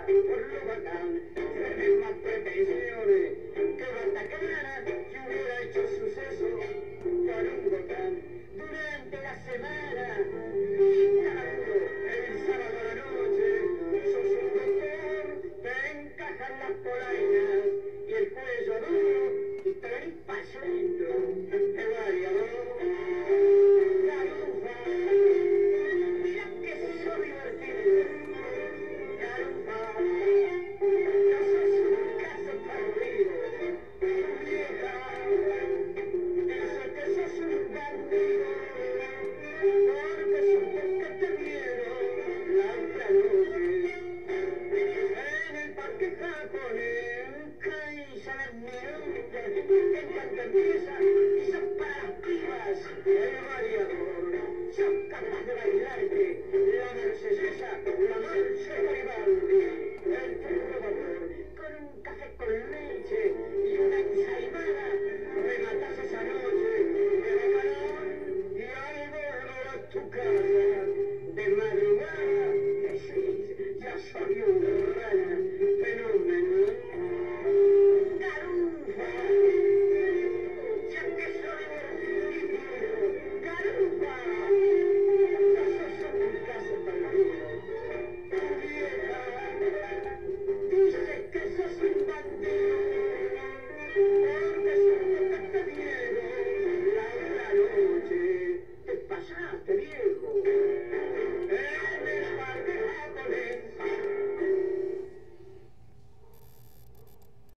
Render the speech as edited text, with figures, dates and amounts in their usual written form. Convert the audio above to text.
por lo bacán, tiene más pretensiones que Batacana, que hubiera hecho suceso con un botán. Durante la semana, laburo, el sábado a la noche, sos un doctor, te encajan las polainas y el cuello duro y te venís pasando, te variador. Garufa, mira que sos divertido. Garufa, no sos un caso perdido. Tu vieja dice que sos un bandido, porque supo que te vieron la otra noche en el parque japonés. Caísa de mirón, en cuanto empieza, y sos para las pibas el variador. Sos capaz de bailarte la mercedesa, la Mercedes Garibaldi, el puro vapor, con un café con leche.